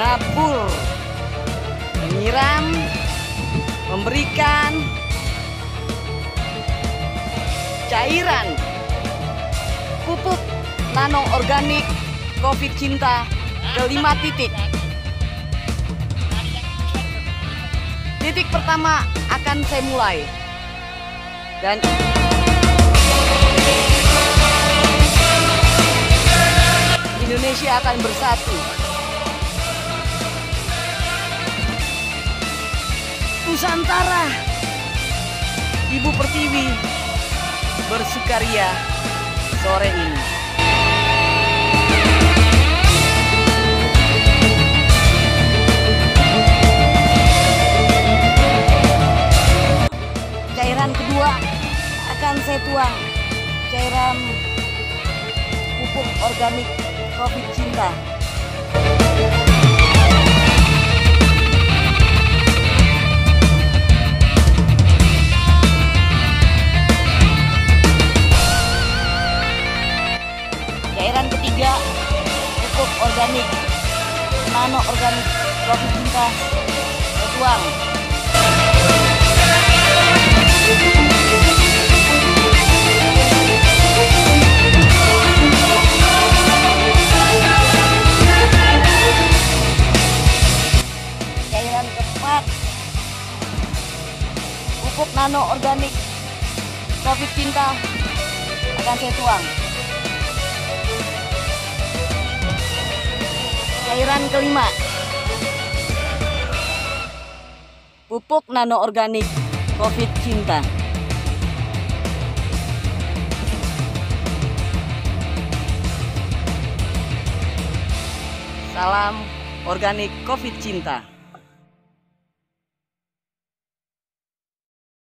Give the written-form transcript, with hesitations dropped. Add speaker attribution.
Speaker 1: menabur, menyiram, memberikan cairan pupuk nano organik COVID Cinta ke 5 titik. Titik pertama akan saya mulai, dan Indonesia akan bersatu. Nusantara, Ibu Pertiwi bersukaria sore ini. Cairan kedua akan saya tuang, cairan pupuk organik COVID Cinta. Cairan ketiga pupuk organik nano organik COVID Cinta saya tuang. Cairan keempat pupuk nano organik COVID Cinta akan saya tuang. Cairan kelima pupuk nano organik COVID Cinta. Salam organik COVID Cinta.